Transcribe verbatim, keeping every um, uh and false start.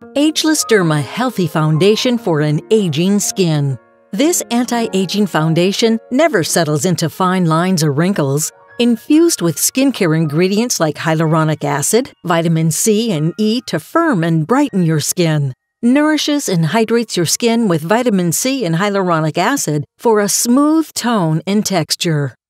Ageless Derma Healthy Foundation for an Aging Skin. This anti-aging foundation never settles into fine lines or wrinkles. Infused with skincare ingredients like hyaluronic acid, vitamin C and E to firm and brighten your skin. Nourishes and hydrates your skin with vitamin C and hyaluronic acid for a smooth tone and texture.